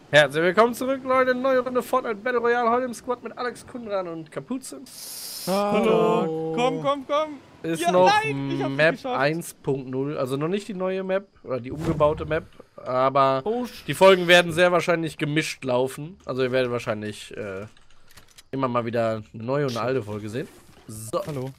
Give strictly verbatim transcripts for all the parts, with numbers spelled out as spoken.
Herzlich willkommen zurück, Leute. Neue Runde Fortnite Battle Royale. Heute im Squad mit Alex Kundran und Kapuze. Hallo. Komm, komm, komm. Ist ja, noch nein, Map eins Punkt null. Also noch nicht die neue Map oder die umgebaute Map. Aber oh, die Folgen werden sehr wahrscheinlich gemischt laufen. Also ihr werdet wahrscheinlich äh, immer mal wieder eine neue und eine alte Folge sehen. So. Hallo.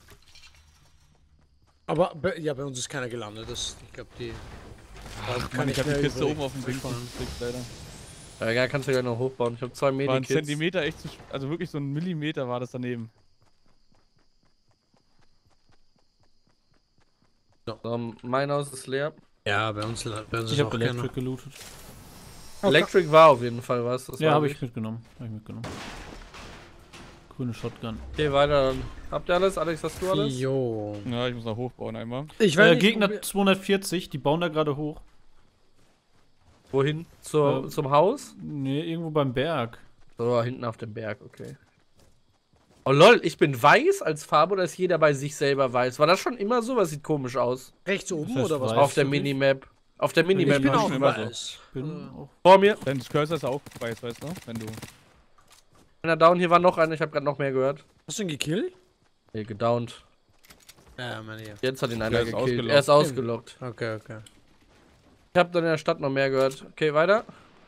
Aber bei, ja, bei uns ist keiner gelandet. Das, ich glaube, die. Ach, kann ich hab die Kiste oben auf dem Ding leider. Ja, ja, kannst du gleich noch hochbauen. Ich habe zwei Medikits. War ein Zentimeter echt zu, also wirklich so ein Millimeter war das daneben. So, mein Haus ist leer. Ja, bei uns, bei uns ich habe Electric gelootet. Electric war auf jeden Fall was. Das ja, habe ich mitgenommen. Hab ich mitgenommen. Grüne Shotgun. Okay, weiter. Habt ihr alles? Alex, hast du alles? Jo. Ja, ich muss noch hochbauen einmal. Ich weiß äh, nicht, Gegner zweihundertvierzig, die bauen da gerade hoch. Wohin? Zur, äh, zum Haus? Nee, irgendwo beim Berg. So, hinten auf dem Berg, okay. Oh lol, ich bin weiß als Farbe oder ist jeder bei sich selber weiß? War das schon immer so? Was sieht komisch aus? Rechts oben oder was? Auf der Minimap. Auf der Minimap. Ich bin auch immer weiß. So. Bin auch Vor mir. Dein Cursor ist auch weiß, weißt du? Wenn du. Einer down, hier war noch einer, ich habe gerade noch mehr gehört. Hast du ihn gekillt? Nee, gedownt. Ja, meine ich. Jetzt hat ihn einer gekillt. Ausgelockt. Er ist ausgelockt. Okay, okay. Ich habe dann in der Stadt noch mehr gehört. Okay, weiter.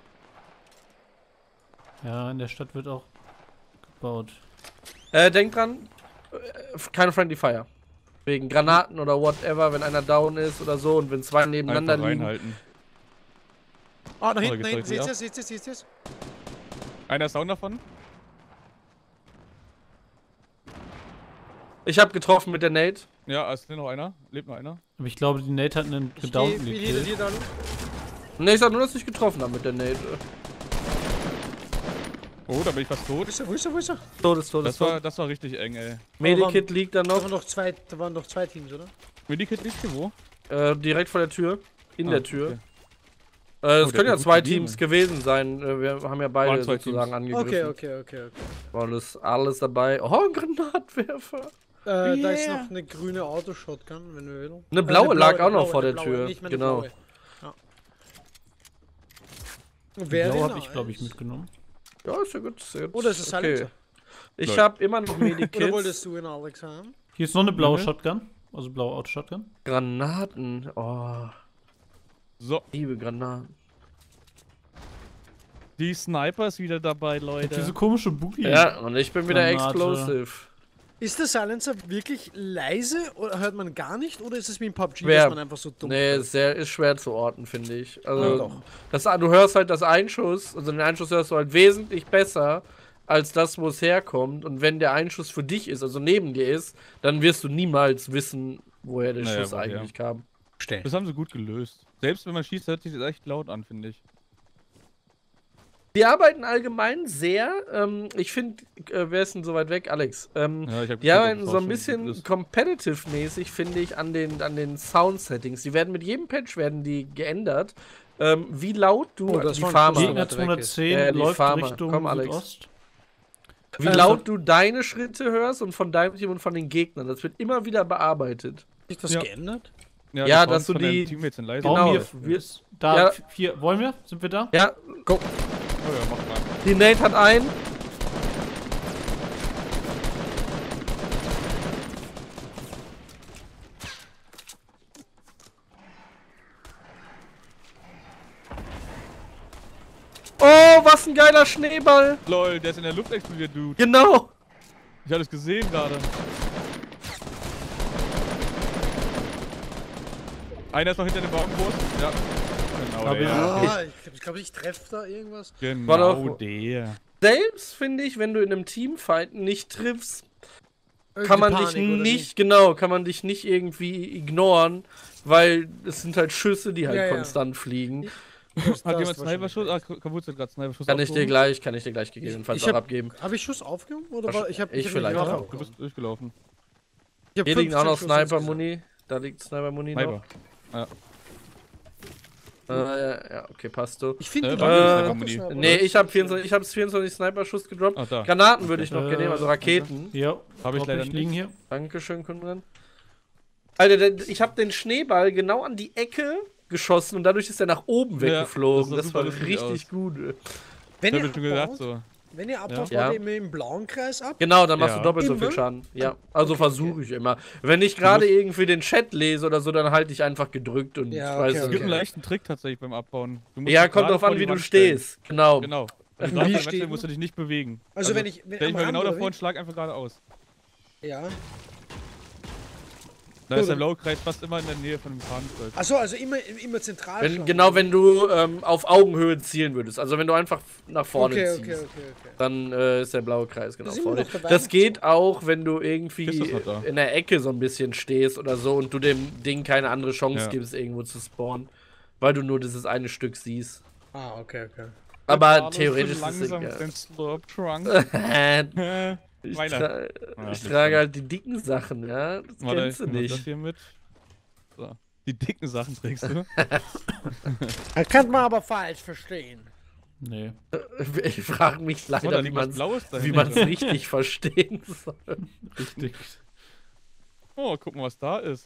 Ja, in der Stadt wird auch gebaut. Äh, denkt dran, keine Friendly Fire. Wegen Granaten oder whatever, wenn einer down ist oder so und wenn zwei nebeneinander Einfach liegen. reinhalten. Ah, da hinten, da hinten, seht ihr, seht ihr, seht ihr? Einer ist down davon. Ich habe getroffen mit der Nate. Ja, ist noch einer. Lebt noch einer. Aber ich glaube, die Nate hat einen gedownten gekillt. Ne, ich sag nur, dass ich getroffen habe mit der Nate. Oh, da bin ich fast tot. Wo ist er, wo ist er, wo ist er? Todes, Todes, das, war, das war richtig eng, ey. Medikit liegt da noch. Da waren noch zwei, da waren noch zwei Teams, oder? Medikit liegt hier wo? Äh, direkt vor der Tür. In ah, der Tür. Okay. Äh, es oh, können ja zwei Teams liegen. gewesen sein. Äh, wir haben ja beide sozusagen angegriffen. Okay, okay, okay, okay. War alles, alles dabei. Oh, ein Granatwerfer. Äh, yeah. Da ist noch eine grüne Auto-Shotgun, wenn du willst. Eine blaue, äh, eine blaue lag auch noch blaue, vor der blaue, Tür. nicht genau. Ja. Wer blaue habe ich, glaube ich, mitgenommen. Ja, ist ja gut. Ist ja gut. Oder ist es okay. Ich habe immer noch Medikits. Oder wolltest du ihn, Alex, haben? Hier ist noch eine blaue mhm. Shotgun. Also blaue Auto-Shotgun. Granaten. Oh. So. Liebe Granaten. Die Sniper ist wieder dabei, Leute. Diese komische Boogie. Ja, und ich bin wieder Granate. explosive. Ist der Silencer wirklich leise oder hört man gar nicht oder ist es wie in P U B G, Schwer. dass man einfach so dumm Nee, hört? ist, sehr, ist schwer zu orten, finde ich. Also, ja, doch. Das, du hörst halt das Einschuss, also den Einschuss hörst du halt wesentlich besser als das, wo es herkommt. Und wenn der Einschuss für dich ist, also neben dir ist, dann wirst du niemals wissen, woher der naja, Schuss woher. eigentlich kam. Das haben sie gut gelöst. Selbst wenn man schießt, hört sich das echt laut an, finde ich. Die arbeiten allgemein sehr, ähm, ich finde, äh, wer ist denn so weit weg? Alex. Ähm, ja, ich hab die arbeiten so ein bisschen competitive-mäßig, finde ich, an den, an den Sound-Settings. Die werden mit jedem Patch werden die geändert. Ähm, wie laut du oh, das die Farmer... Gegner zweihundertzehn äh, läuft Farmer. Richtung Komm, Alex. Südost. Wie also, laut du deine Schritte hörst und von deinem Team und von den Gegnern. Das wird immer wieder bearbeitet. Ist das ja. geändert? Ja, ja dass du die... Teammates sind leise. Genau. Wir, wir, da, ja. vier, wollen wir? Sind wir da? Ja, go. Oh ja, mach mal. Die Nate hat einen. Oh, was ein geiler Schneeball. Lol, der ist in der Luft explodiert, Dude. Genau. Ich hab das gesehen gerade. Einer ist noch hinter dem Baumwurst. Ja. Genau, der. Ah, ich glaube, ich treffe da irgendwas. Genau der. Selbst finde ich, wenn du in einem Teamfight nicht triffst, Irgendwie kann man Panik, dich nicht, nicht, genau, kann man dich nicht irgendwie ignoren, weil es sind halt Schüsse, die halt ja, konstant ja. fliegen. Das, hat das jemand Sniper-Schuss? Ah, Kaputt hat gerade Sniper-Schuss Kann ich dir aufgehoben. gleich, kann ich dir gleich gegebenenfalls ich, ich auch hab, abgeben. Habe ich Schuss aufgehoben? Oder war, ich hab, ich ich hab vielleicht nicht auch. Du bist durchgelaufen. Ich Hier liegen auch noch Sniper-Muni. Da liegt Sniper-Muni noch. Ja. Äh, ja, ja, okay, passt du. Ich finde, äh, äh, nee, ich habe vierundzwanzig, ich habe vierundzwanzig Sniper-Schuss gedroppt. Ach, da. Granaten würde ich noch äh, gerne nehmen, also Raketen. Ja, habe ich leider nicht. liegen hier. Dankeschön, Kundran. Alter, der, ich habe den Schneeball genau an die Ecke geschossen und dadurch ist er nach oben Ja, weggeflogen. das Das, sah war super lustig richtig aus. gut. Wenn Ich ihr hab schon gedacht abbaut, so. wenn ihr abbaut, Ja. baut ihr immer im blauen Kreis ab? Genau, dann machst Ja. du doppelt so viel Immer? Schaden. Ja, also Okay, versuche okay. ich immer. Wenn ich gerade musst- irgendwie den Chat lese oder so, dann halte ich einfach gedrückt und Ja, weiß okay, Es es gibt nicht. einen leichten Trick tatsächlich beim Abbauen. Du musst Ja, dich kommt gerade drauf vor an, die wie du Wand stellen. stehst. Genau. Genau. Wenn du Wie gerade vor die Wand steht stehst, man? musst du dich nicht bewegen. Also wenn ich- wenn Stell dich am mal Rand, genau oder davor wie? und schlag einfach geradeaus. Ja. Da ist der Gut. blaue Kreis fast immer in der Nähe von dem Fahnenstolz. Achso, also immer, immer zentral. Wenn, schlagen. genau, wenn du ähm, auf Augenhöhe zielen würdest. Also wenn du einfach nach vorne Okay, ziehst. okay, okay, okay. Dann äh, ist der blaue Kreis genau Da sind wir vor dir. noch dabei. Das geht auch, wenn du irgendwie Ist das noch da? in der Ecke so ein bisschen stehst oder so und du dem Ding keine andere Chance Ja. gibst, irgendwo zu spawnen. Weil du nur dieses eine Stück siehst. Ah, okay, okay. Aber theoretisch ist es langsam egal. den Slurp Trunk. ich Meiner. tra Ah, ich nicht trage schlimm. halt die dicken Sachen, ja? Das Warte, kennst du ich mach das nicht. hier mit. So. Die dicken Sachen trägst du. Das kann man aber falsch verstehen. Nee. Ich frage mich Guck mal, leider, da wie liegt was man es Blaues wie dahinter. man's richtig verstehen soll. Richtig. Oh, guck mal, was da ist.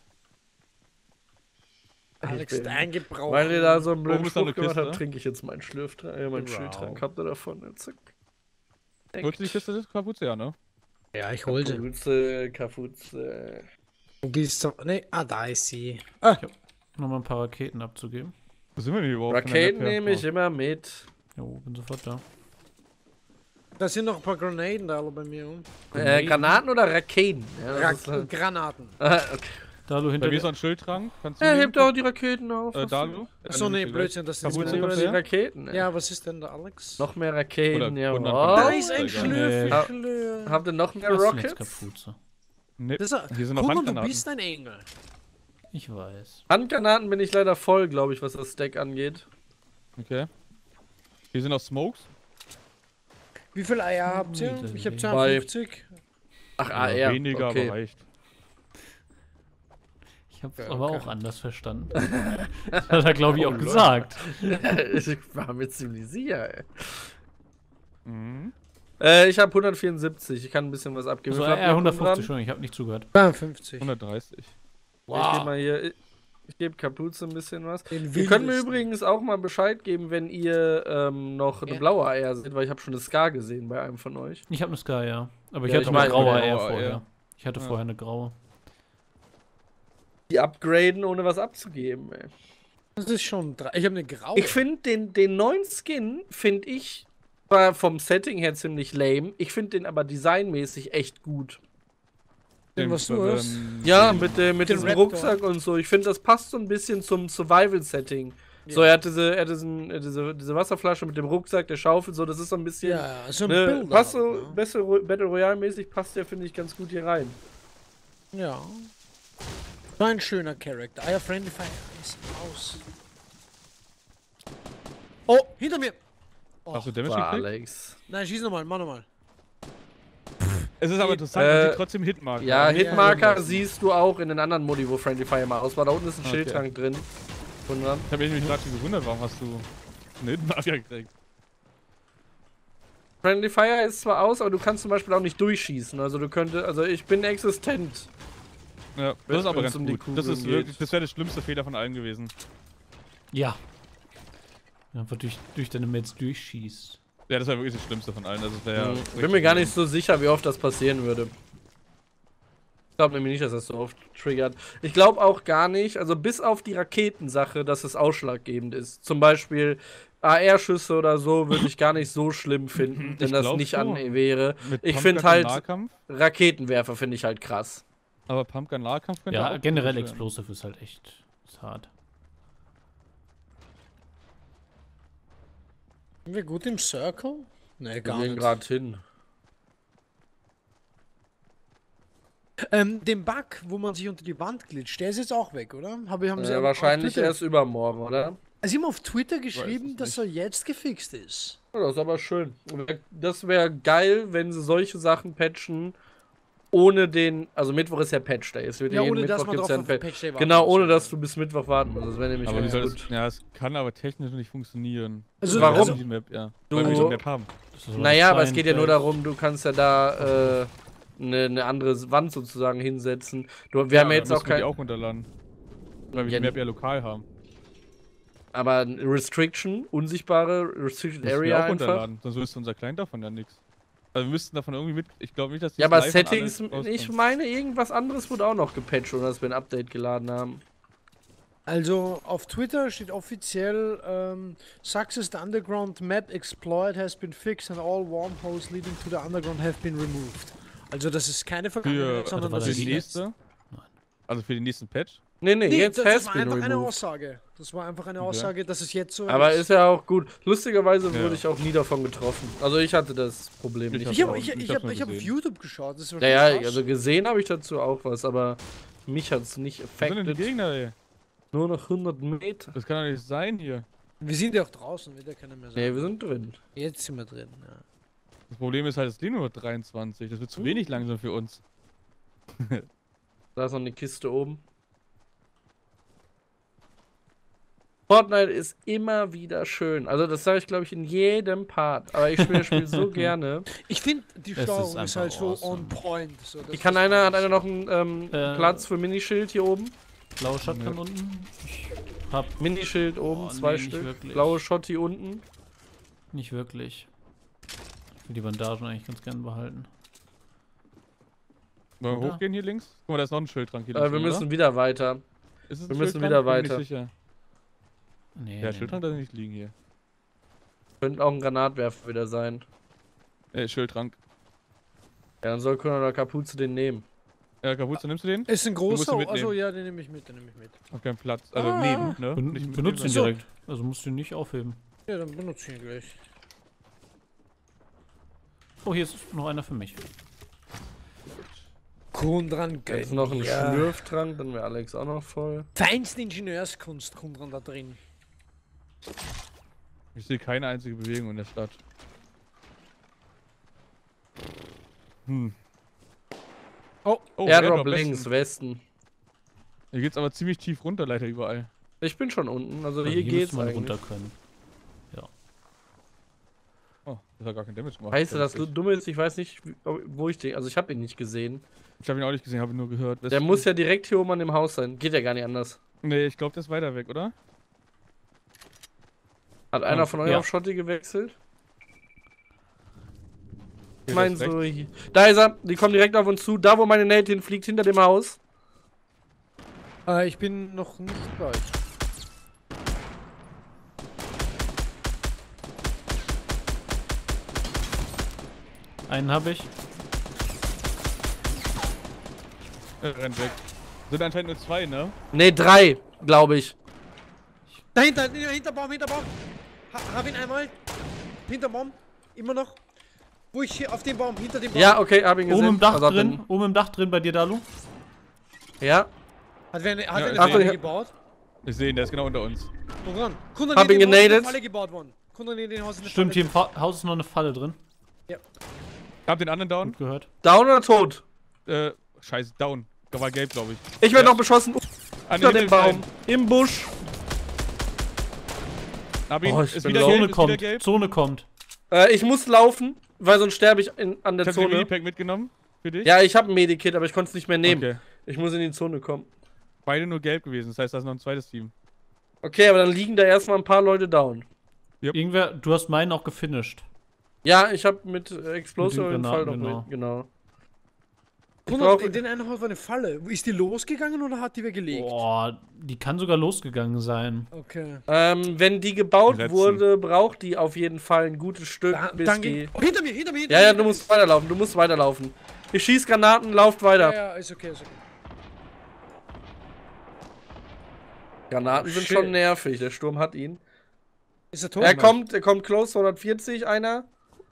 Alex, bin- dein Gebrauch. Weil ihr da so einen Oben blöden ist noch eine Spruch gemacht habt, Kiste. trinke ich jetzt meinen Schlürftrank, äh, meinen Wow. Schildtrank. Habt ihr davon? Ja, zack. Holst du die Kiste des Kapuze, ja, ne? Ja, ich hol sie. Kapuze, Kapuze. Du gehst so. Ne, ah, da ist sie. Nochmal ein paar Raketen abzugeben. Wo sind wir denn überhaupt? von der Raketen Map her? nehme ich immer mit. Jo, bin sofort da. Da sind noch ein paar Granaten da alle bei mir. um. Äh, Granaten oder Raketen? Ja, Ra das ist halt- Granaten. Ah, okay. Da du Bei hinter mir ist noch der... ein Schildtrank. Kannst du Er nehmen? hebt auch die Raketen auf. Äh, was da, du- du? Achso, ne, Blödsinn, das ist Kapuze nicht Lieber kommst die du her? Raketen. Ja, was ist denn da, Alex? Noch mehr Raketen, Oder ja. hundert Oh. Da ist ein Egal. Schlürf, Ha- Schlürf. Habt ihr noch mehr Was ist denn jetzt Rockets? Kapuze? Nee, Das ist, hier sind noch guck mal, du Handgranaten. bist ein Engel. Ich weiß. Handgranaten bin ich leider voll, glaube ich, was das Stack angeht. Okay. Hier sind noch Smokes. Wie viele Eier habt ihr? Widerlich. Ich hab zweiundfünfzig. Ach, Ja, A R. weniger, okay. aber reicht. Ich hab's Ja, aber okay. auch anders verstanden. Das hat er, glaube ich, Oh, auch Leute. gesagt. Ich war mir ziemlich sicher, ey. Mhm. Äh, ich habe hundertvierundsiebzig. Ich kann ein bisschen was abgeben. So, Wie viel habt äh, ihr hundertfünfzig, dran? Entschuldigung, ich habe nicht zugehört. zweiundfünfzig. hundertdreißig. Ich gebe mal hier. Ich, ich gebe Kapuze ein bisschen was. Den Ihr könnt mir wildesten. übrigens auch mal Bescheid geben, wenn ihr ähm, noch eine Ja. blaue Eier seht, weil ich habe schon eine Scar gesehen bei einem von euch. Ich habe eine Sky, ja. Aber ich Ja, hatte ich auch meine, eine graue eine eher graue, vorher. ja. Ich hatte Ja. vorher eine graue. Die upgraden, ohne was abzugeben, ey. Das ist schon drei. Ich habe eine graue. Ich finde den, den neuen Skin, finde ich, zwar vom Setting her ziemlich lame, ich finde den aber designmäßig echt gut. Den, was du hast. ähm, Ja, den- mit, äh, mit den diesem Raptor. Rucksack und so. Ich finde, das passt so ein bisschen zum Survival-Setting. So, er hat diese, er hat diesen, äh, diese, diese Wasserflasche mit dem Rucksack, der Schaufel, so, das ist so ein bisschen. Ja, ja, so ein Ne, Bild. passt so, halt, ne? besser Ro- Battle Royale-mäßig passt der, finde ich, ganz gut hier rein. Ja. War ein schöner Charakter. Eier Friendly Fire ist aus. Oh, hinter mir! Hast du Damage War gekriegt? Alex. Nein, schieß nochmal, mach nochmal. Es ist aber interessant, Äh, man sieht trotzdem Hitmarker. Ja, aber nicht Hitmarker irgendwas. siehst du auch in den anderen Modi, wo Friendly Fire mal aus war. Da unten ist ein Okay. Schildtrank drin. Wundern. Ich habe mich nämlich gerade schon gewundert, warum hast du einen Hitmarker gekriegt? Friendly Fire ist zwar aus, aber du kannst zum Beispiel auch nicht durchschießen. Also du könntest, also ich bin existent. Ja, Wenn- das ist aber wenn's ganz um die gut. Das ist Kugeln wirklich, geht. das wäre der schlimmste Fehler von allen gewesen. Ja. Einfach durch, durch deine Mates durchschießt. Ja, das wäre wirklich das Schlimmste von allen. Also das wär Mhm. richtig Bin mir gar nicht schlimm. so sicher, wie oft das passieren würde. Ich glaube nämlich nicht, dass das so oft triggert. Ich glaube auch gar nicht, also bis auf die Raketensache, dass es ausschlaggebend ist. Zum Beispiel A R-Schüsse oder so würde ich gar nicht so schlimm finden, wenn Ich das glaub nicht schon. an wäre. Mit Ich Pumpgun finde im halt, Nahkampf, Raketenwerfer finde ich halt krass. aber Pumpgun Nahkampf könnte Ja, auch generell gut sein. Explosive ist halt echt ist hart. Sind wir gut im Circle? Nee, Wir gar gehen nicht. gerade hin. Ähm, den Bug, wo man sich unter die Wand glitscht, der ist jetzt auch weg, oder? Habe, haben sie Äh, auf- wahrscheinlich auf Twitter- erst übermorgen, oder? Sie haben auf Twitter geschrieben, es dass er jetzt gefixt ist. Ja, das ist aber schön. Das wäre geil, wenn sie solche Sachen patchen, ohne den. Also Mittwoch ist ja Patch Day. Es wird Ja, jeden ohne dass Mittwoch man gibt's drauf ja einen auf Patch. Patch Day warten Genau, muss. ohne dass du bis Mittwoch warten musst. Das wäre nämlich Aber wie echt soll gut. das, ja, es kann aber technisch nicht funktionieren. Also, Warum? Also, Die Map, ja. Du- Weil wir die Map haben. Das ist Naja, aber es sein geht ja nur vielleicht. darum, du kannst ja da äh, eine, eine andere Wand sozusagen hinsetzen. Du, wir haben ja jetzt auch müssen wir die kein. auch runterladen. Weil wir Ja, die Map ja lokal haben. Aber Restriction, unsichtbare Restricted Müssen wir Area auch einfach. runterladen, sonst wüsste unser Client davon ja nichts. Also wir müssten davon irgendwie mit. Ich glaube nicht, dass die Ja, aber live an alle Settings, rauskommen. ich meine, irgendwas anderes wurde auch noch gepatcht, oder dass wir ein Update geladen haben. Also auf Twitter steht offiziell, ähm, Success, the underground map exploit has been fixed and all wormholes leading to the underground have been removed. Also das ist keine Vergangenheit, Für, sondern war das für das ist die jetzt. nächste. Also für den nächsten Patch. Nee, nee, Nee, jetzt das, has das war been einfach eine removed. Aussage. Das war einfach eine Okay. Aussage, dass es jetzt so Aber ist. ist ja auch gut. Lustigerweise Ja. wurde ich auch nie davon getroffen. Also ich hatte das Problem Ich nicht. hab Ich habe auch- ich, ich ich hab's hab, nur ich hab auf gesehen. YouTube geschaut. Das war Ja, ja, schon krass. also gesehen habe ich dazu auch was, aber mich hat es nicht Was sind denn die affected. Gegner, ey? Nur noch hundert Meter. Das kann doch nicht sein hier. Wir sind ja auch draußen, wird ja keiner mehr sagen. Nee, wir sind drin. Jetzt sind wir drin, ja. Das Problem ist halt, es liegen nur dreiundzwanzig. Das wird zu wenig langsam für uns. Da ist noch eine Kiste oben. Fortnite ist immer wieder schön. Also das sage ich, glaube ich, in jedem Part. Aber ich spiele das Spiel so gerne. Ich finde, die Es ist Steuerung ist, einfach halt so awesome. on point. So, das Hier kann ist- einer, hat einer noch einen ähm, Äh. Platz für Minischild hier oben? Blaue Shotgun unten. Ich hab Minischild oben, Oh, zwei nee, nicht Stück. wirklich. Blaue Schotti unten. nicht wirklich. Ich will die Bandagen eigentlich ganz gern behalten. Wollen wir Ja. hochgehen hier links? Guck mal, da ist noch ein Schild dran. Hier Äh, links, wir oder? müssen wieder weiter. Ist es ein wir müssen Schildtrank? wieder Bin mir nicht weiter. sicher. Nee, Ja, nee, Schildtrank darf nicht liegen hier. Könnte auch ein Granatwerfer wieder sein. Äh, Schildtrank. Ja, dann soll Kunde oder Kapuze den nehmen. Ja, Kapuze, nimmst du den? Ist ein musst ihn großer. mitnehmen. Also ja, den nehme ich mit, den nehme ich mit. Hab keinen Platz. Also Ah. neben, ne? Ben Nicht mit benutzt ihn neben. So. direkt. Also musst du ihn nicht aufheben. Ja, dann benutze ich ihn gleich. Oh, hier ist noch einer für mich. Kundran Da ist noch ein ja. Schlürftrank, dann wäre Alex auch noch voll. Feinste Ingenieurskunst Kundran da drin. Ich sehe keine einzige Bewegung in der Stadt. Hm. Oh, Oh, Airdrop Westen. links, Westen. Hier geht's aber ziemlich tief runter, leider überall. Ich bin schon unten, also Also hier geht's müsste man eigentlich. runter können. Oh, das hat gar keinen Damage gemacht. Weißt du, das Tatsächlich. Dumme ist, ich weiß nicht, wie- wo ich den, also ich habe ihn nicht gesehen. Ich habe ihn auch nicht gesehen, habe ihn nur gehört. Der Westen. muss ja direkt hier oben an dem Haus sein. Geht ja gar nicht anders. Nee, ich glaube, der ist weiter weg, oder? Hat einer von euch Ja. auf Schotti gewechselt? Ich Hier, meine der ist so, hier. Da ist er, die kommen direkt auf uns zu. Da, wo meine Nate hinfliegt, hinter dem Haus. Äh, ich bin noch nicht bei euch. Einen habe ich. Er rennt weg. Sind anscheinend nur zwei, ne? Ne, drei, glaube ich. Dahinter, hinter Baum, hinter Baum. Ha, hab ihn einmal. Hinter Baum. Immer noch. Wo ich hier auf dem Baum, hinter dem Baum. Ja, okay, hab ihn gesehen. Oben im Dach Also hab drin. ihn- Oben im Dach drin bei dir, Dalu. Ja, Hat wer eine, hat Ja, wer eine Achtung, Falle ja. gebaut? Ich sehe ihn, der ist genau unter uns. Woran? Kundran, Hab in ihn dem Haus ist eine genadet. Falle gebaut worden. Kundran, in dem Haus ist eine Stimmt, hier Falle im Fa Haus ist noch eine Falle drin. Ich hab den anderen down. Gut gehört. down oder tot? Äh, scheiße, down. Da war gelb, glaube ich. Ich werde Ja. noch beschossen An unter dem Baum. Im Busch. Hab ihn. Oh, ich ist bin wieder low. gelb, Zone ist wieder kommt. gelb. Zone kommt. Äh, ich muss laufen, weil sonst sterbe ich in, an der Ich hab den Zone. Minipack mitgenommen. Für dich. Ja, ich habe ein Medikit, aber ich konnte es nicht mehr nehmen. Okay. Ich muss in die Zone kommen. Beide nur gelb gewesen. Das heißt, da ist noch ein zweites Team. Okay, aber dann liegen da erstmal ein paar Leute down. Irgendwer, du hast meinen auch gefinisht. Ja, ich habe mit äh, Explosive Mit den im Fall noch Granaten, mit, genau. Ich Kundran, brauch- in den einen Haus war eine Falle. Ist die losgegangen oder hat die wer gelegt? Boah, die kann sogar losgegangen sein. Okay. Ähm, wenn die gebaut Letzten. wurde, braucht die auf jeden Fall ein gutes Stück, Da, bis dann die... ging. Oh, hinter mir, hinter mir, hinter Ja, mir. ja, du musst weiterlaufen, du musst weiterlaufen. Ich schieß Granaten, lauft weiter. Ja, ja, ist okay, ist okay. Granaten Oh, sind shit. schon nervig, der Sturm hat ihn. Ist er tot? Er kommt, er kommt close, hundertvierzig, einer.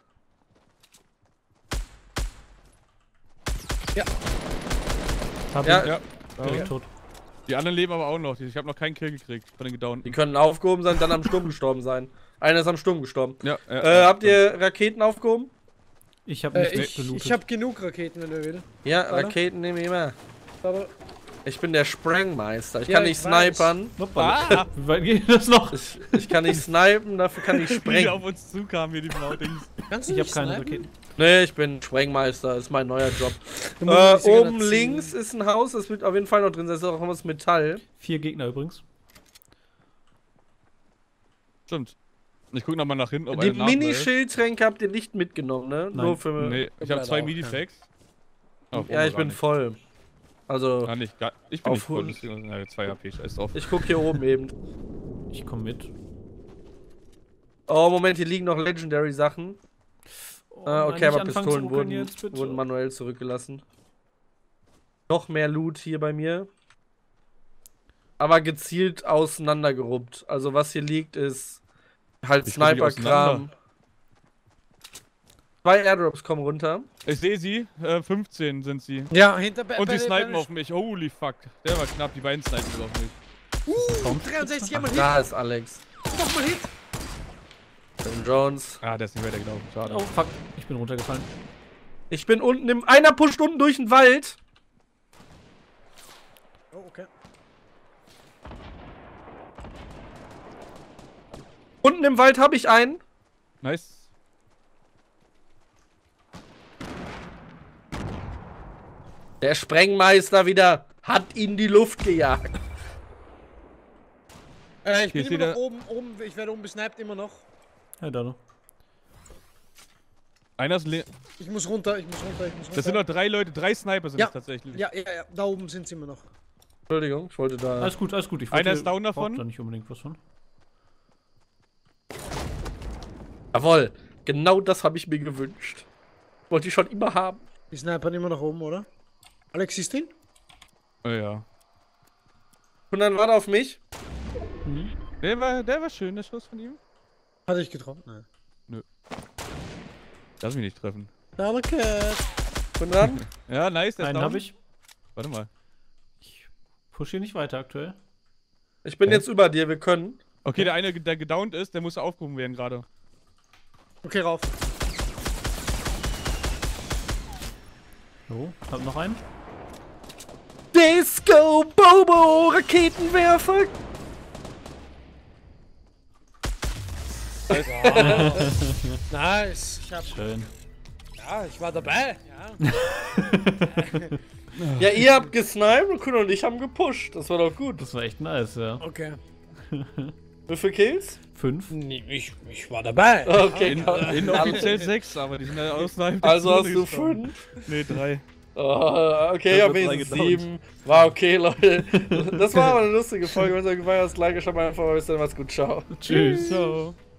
Hab Ja, ihn. Ja. Bin Ja. tot. Die anderen leben aber auch noch. Ich habe noch keinen Kill gekriegt von den gedownten. Die können aufgehoben sein, dann am Sturm gestorben sein. Einer ist am Sturm gestorben. Ja, ja, Äh, ja, habt ihr Raketen aufgehoben? Ich habe Äh, nicht ich gelootet. ich habe genug Raketen, wenn du willst. Ja, Warte. Raketen nehme ich immer. Aber Ich bin der Sprengmeister. Ich Ja, kann ich nicht weiß. snipern. Hoppala. Ah! Wie weit geht das noch? Ich, ich kann nicht snipen, dafür kann ich Wie die sprengen. auf uns zukamen hier, die Blaudings. kannst du Ich habe nicht keine snipen? Raketen. Nee, ich bin Sprengmeister, ist mein neuer Job. Du musst Äh, nicht sogar oben ziehen. links ist ein Haus, das wird auf jeden Fall noch drin sein. Da ist auch was Metall. Vier Gegner übrigens. Stimmt. Ich guck nochmal nach hinten, ob Die eine nachlädt. Mini-Schildtränke habt ihr nicht mitgenommen, ne? Nein. Nur für. Nee, ich habe leider zwei auch Mini-Packs. Oh, Ja, ich gar bin nicht. voll. Also, Gar nicht, gar, ich bin Auf nicht voll, Hund. deswegen ja, zwei H P, scheiß drauf. ich guck hier oben eben. Ich komme mit. Oh, Moment, hier liegen noch Legendary-Sachen. Oh, Ah, okay, nein, nicht aber anfangen Pistolen zu ruckeln wurden, jetzt, bitte. wurden manuell zurückgelassen. Noch mehr Loot hier bei mir. Aber gezielt auseinandergeruppt. Also was hier liegt, ist halt Ich guck nicht Sniper-Kram. auseinander. Zwei Airdrops kommen runter. Ich sehe sie, äh, fünfzehn sind sie. Ja, hinter bei, Und bei, die bei- snipen auf mich, holy fuck. Der war knapp, die beiden snipen auf mich. Uh, dreiundsechzig, einmal Hit. Da ist Alex. Nochmal Hit. Tim Jones. Ah, der ist nicht weitergelaufen, schade. Oh, fuck. Ich bin runtergefallen. Ich bin unten im... Einer pusht unten durch den Wald. Oh, okay. Unten im Wald habe ich einen. Nice. Der Sprengmeister wieder hat in die Luft gejagt. Äh, ich Hier bin ist immer noch wieder- oben, oben, ich werde oben besniped, immer noch. Ja, da noch. Einer ist le Ich muss runter, ich muss runter, ich muss runter. Das sind noch drei Leute, drei Sniper sind Ja. es tatsächlich. Ja, ja, ja, da oben sind sie immer noch. Entschuldigung, ich wollte da... Alles gut, alles gut. Ich Einer wollte- ist down davon. brauch da nicht unbedingt was von. Jawohl, genau das habe ich mir gewünscht. Wollte ich schon immer haben. Die snipern immer noch oben, oder? Alex, siehst du ihn? Oh, ja. Und dann war er auf mich. Der war, der war schön, der Schuss von ihm. Hatte ich getroffen? Nein. Lass mich nicht treffen. Danke. Und dann... Ja, nice, der ist Einen down. habe ich. Warte mal. Ich push hier nicht weiter aktuell. Ich bin Hä? jetzt über dir, wir können. Okay, der eine, der gedownt ist, der muss aufgehoben werden gerade. Okay, rauf. So, hab noch einen. Disco Bobo Raketenwerfer. Nice. Ich hab, Schön. ja, ich war dabei. Ja. Ja, ihr habt gesniped und Kun und ich haben gepusht. Das war doch gut. Das war echt nice, ja. Okay. Wie viele Kills? Fünf. Nee, ich, ich war dabei. Okay, In, komm. inoffiziell sechs, aber die sind ja außerhalb des Also hast du Zones gekommen. fünf. Nee, drei. Oh, okay, Da ja, wird wenigstens drei gedownt. sieben. War okay, Leute. Das war aber eine lustige Folge. Wenn es euch gefallen hat, like, schreibt mal einfach, bis dann, macht's gut, ciao. Tschüss. Ciao.